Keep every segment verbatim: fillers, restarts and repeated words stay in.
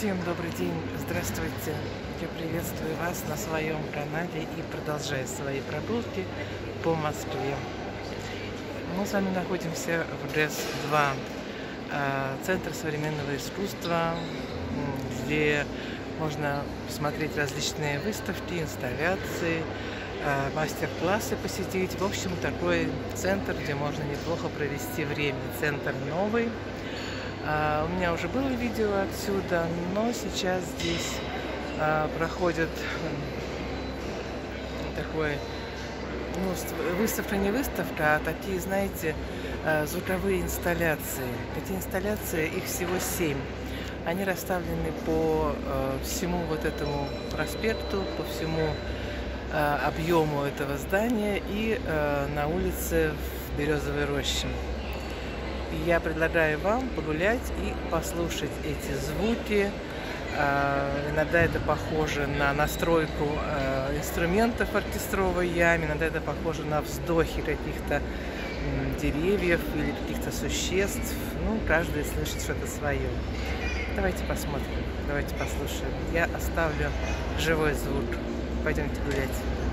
Всем добрый день, здравствуйте. Я приветствую вас на своем канале и продолжаю свои прогулки по Москве. Мы с вами находимся в ДЭС два, Центр современного искусства, где можно посмотреть различные выставки, инсталляции, мастер-классы посетить. В общем, такой центр, где можно неплохо провести время. Центр новый. Uh, у меня уже было видео отсюда, но сейчас здесь uh, проходит такой, ну, выставка не выставка, а такие, знаете, uh, звуковые инсталляции. Эти инсталляции, их всего семь. Они расставлены по uh, всему вот этому проспекту, по всему uh, объему этого здания и uh, на улице в Березовой роще. Я предлагаю вам погулять и послушать эти звуки. Иногда это похоже на настройку инструментов в оркестровой яме, иногда это похоже на вздохи каких-то деревьев или каких-то существ. Ну, каждый слышит что-то свое. Давайте посмотрим, давайте послушаем. Я оставлю живой звук. Пойдемте гулять.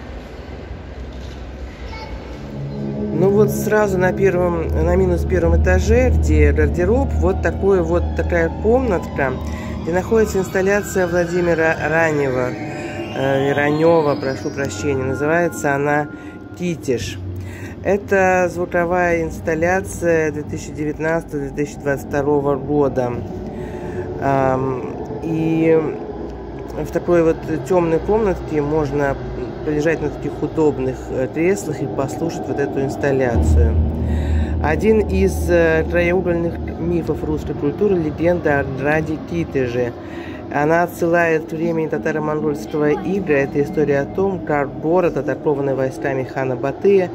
Ну вот сразу на первом, на минус первом этаже, где гардероб, вот такой вот такая комнатка, где находится инсталляция Владимира Ранева, э, Ранева, прошу прощения, называется она «Китиш». Это звуковая инсталляция две тысячи девятнадцатого — две тысячи двадцать второго года. Эм, и в такой вот темной комнатке можно полежать на таких удобных креслах и послушать вот эту инсталляцию. Один из краеугольных мифов русской культуры — легенда о граде Китеже. Она отсылает к времени татаро-монгольского ига. Это история о том, как город, атакованный войсками хана Батыя,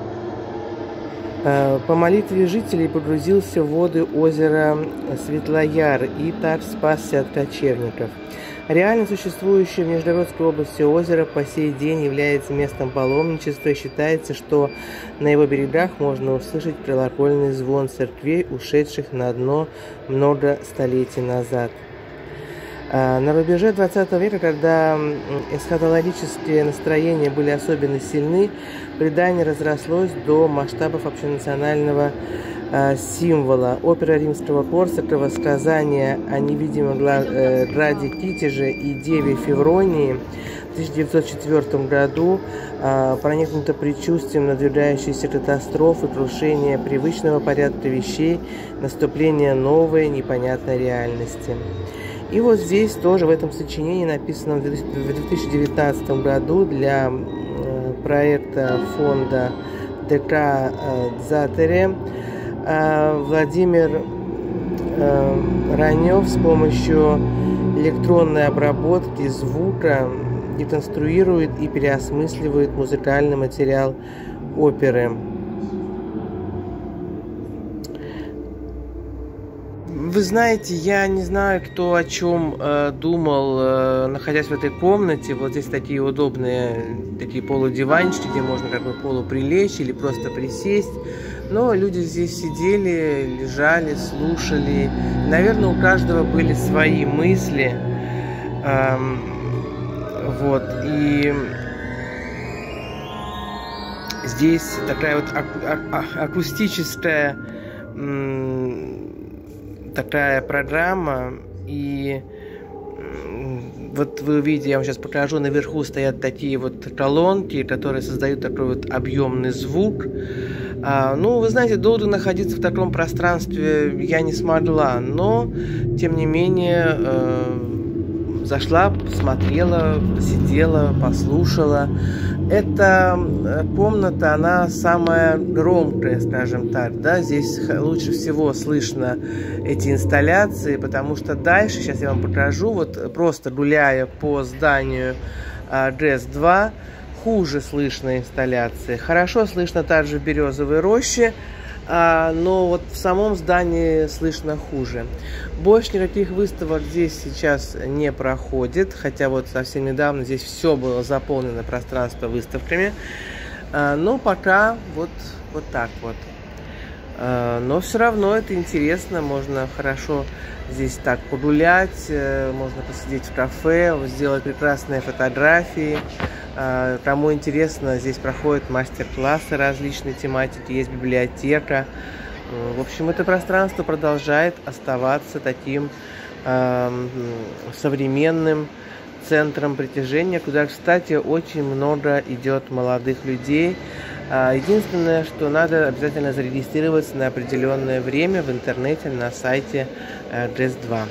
по молитве жителей погрузился в воды озера Светлояр и так спасся от кочевников. Реально существующее в Нижегородской области озеро по сей день является местом паломничества и считается, что на его берегах можно услышать колокольный звон церквей, ушедших на дно много столетий назад. На рубеже двадцатого века, когда эсхатологические настроения были особенно сильны, предание разрослось до масштабов общенационального символа. Опера римского Корсакова «Сказание о невидимом граде Китеже и деве Февронии» в тысяча девятьсот четвёртом году проникнута предчувствием надвигающейся катастрофы, крушения привычного порядка вещей, наступления новой непонятной реальности. И вот здесь тоже в этом сочинении, написанном в две тысячи девятнадцатом году для проекта фонда ДК Дзатере, Владимир Ранев с помощью электронной обработки звука деконструирует и переосмысливает музыкальный материал оперы. Вы знаете, я не знаю, кто о чем э, думал, э, находясь в этой комнате. Вот здесь такие удобные такие полудиванчики, где можно как бы полуприлечь или просто присесть. Но люди здесь сидели, лежали, слушали. Наверное, у каждого были свои мысли. Эм, вот. И здесь такая вот аку акустическая такая программа, и вот вы видите, я вам сейчас покажу, наверху стоят такие вот колонки, которые создают такой вот объемный звук. А, ну, вы знаете, долго находиться в таком пространстве я не смогла, но, тем не менее, э, зашла, посмотрела, посидела, послушала. Эта комната, она самая громкая, скажем так, да, здесь лучше всего слышно эти инсталляции, потому что дальше, сейчас я вам покажу, вот просто гуляя по зданию ДЭС два, хуже слышно инсталляции. Хорошо слышно также в Березовой роще, но вот в самом здании слышно хуже. Больше никаких выставок здесь сейчас не проходит, хотя вот совсем недавно здесь все было заполнено пространство выставками. Но пока вот, вот так вот. Но все равно это интересно, можно хорошо здесь так погулять, можно посидеть в кафе, сделать прекрасные фотографии. Кому интересно, здесь проходят мастер-классы различной тематики, есть библиотека. В общем, это пространство продолжает оставаться таким современным центром притяжения, куда, кстати, очень много идет молодых людей. Единственное, что надо обязательно зарегистрироваться на определенное время в интернете на сайте джэс два.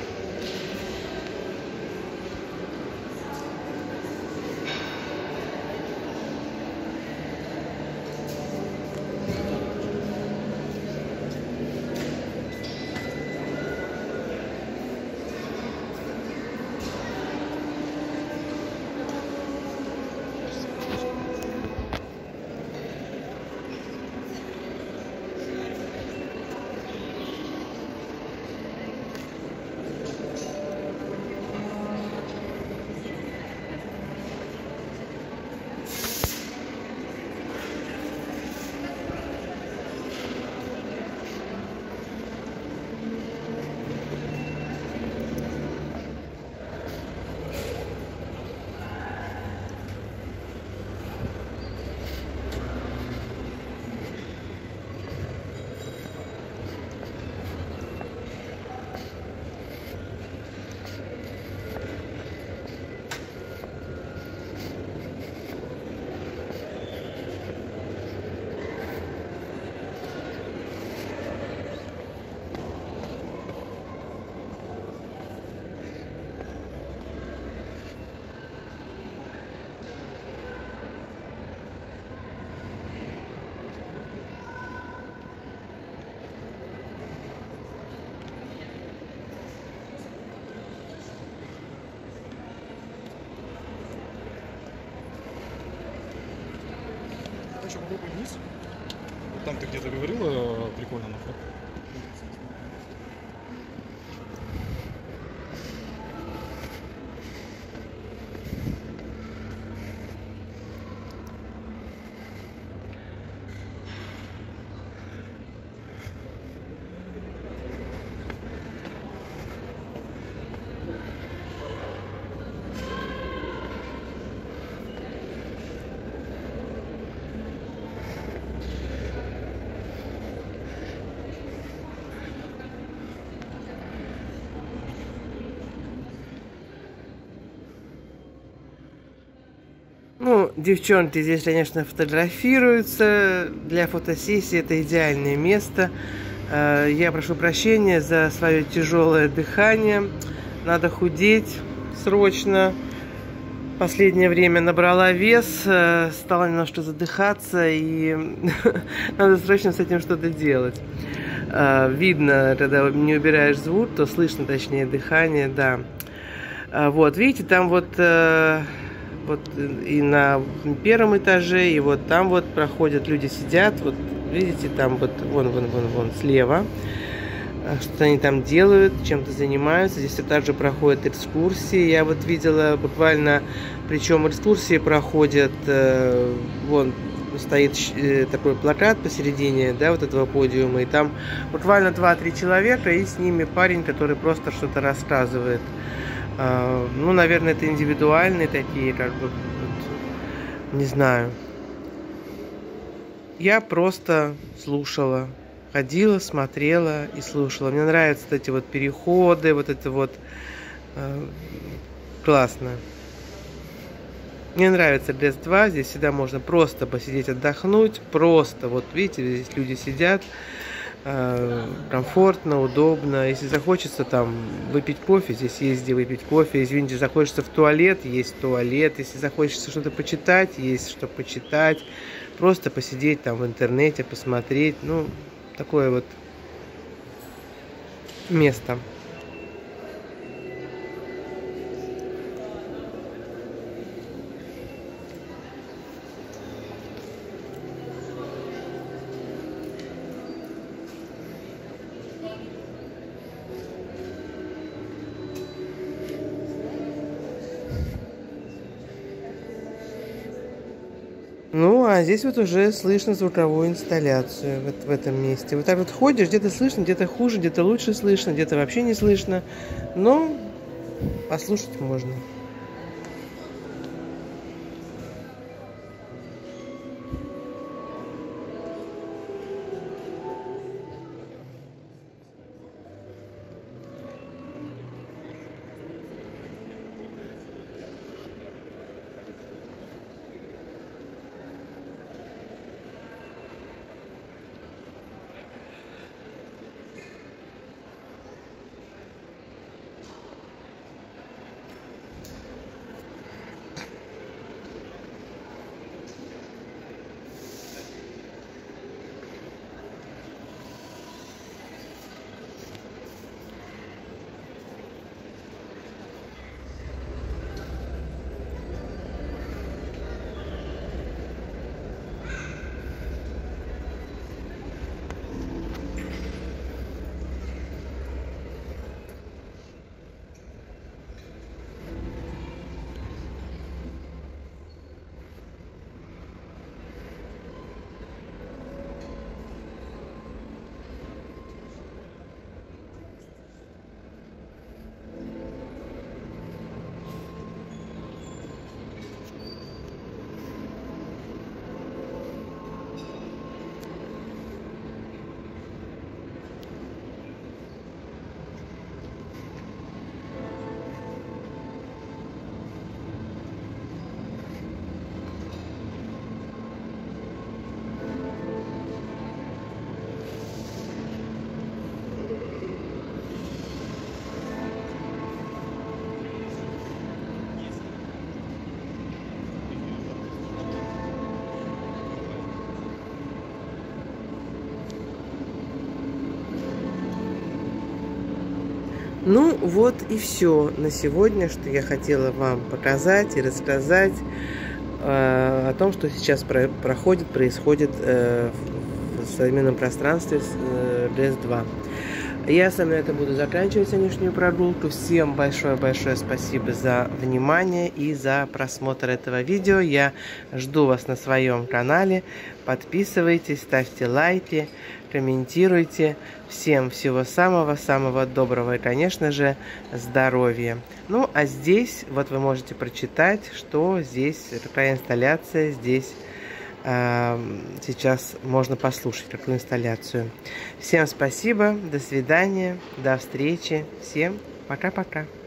Еще попробуй вниз. Вот там ты где-то говорила, прикольно на фото. Ну, девчонки здесь, конечно, фотографируются. Для фотосессии это идеальное место. Я прошу прощения за свое тяжелое дыхание. Надо худеть срочно. Последнее время набрала вес, стала немножко задыхаться, и надо срочно с этим что-то делать. Видно, когда не убираешь звук, то слышно, точнее, дыхание, да. Вот, видите, там вот... Вот и на первом этаже, и вот там вот проходят люди, сидят, вот видите, там вот вон, вон, вон, вон слева, что-то они там делают, чем-то занимаются. Здесь также проходят экскурсии, я вот видела буквально, причем экскурсии проходят, вон стоит такой плакат посередине, да, вот этого подиума, и там буквально два-три человека, и с ними парень, который просто что-то рассказывает. Ну, наверное, это индивидуальные такие, как бы, вот, не знаю. Я просто слушала, ходила, смотрела и слушала. Мне нравятся вот эти вот переходы, вот это вот э, классно. Мне нравится джэс два, здесь всегда можно просто посидеть, отдохнуть, просто, вот видите, здесь люди сидят. Комфортно, удобно. Если захочется там выпить кофе, здесь есть где выпить кофе. Извините, захочется в туалет, есть туалет. Если захочется что-то почитать, есть что почитать. Просто посидеть там в интернете, посмотреть. Ну, такое вот место. Ну, а здесь вот уже слышно звуковую инсталляцию вот в этом месте. Вот так вот ходишь, где-то слышно, где-то хуже, где-то лучше слышно, где-то вообще не слышно. Но послушать можно. Ну, вот и все на сегодня, что я хотела вам показать и рассказать э, о том, что сейчас про проходит, происходит э, в современном пространстве э, ди эс два. Я сам на этом буду заканчивать сегодняшнюю прогулку. Всем большое-большое спасибо за внимание и за просмотр этого видео. Я жду вас на своем канале. Подписывайтесь, ставьте лайки, комментируйте. Всем всего самого-самого доброго и, конечно же, здоровья. Ну, а здесь вот вы можете прочитать, что здесь, какая инсталляция здесь э, сейчас можно послушать, какую инсталляцию. Всем спасибо, до свидания, до встречи. Всем пока-пока.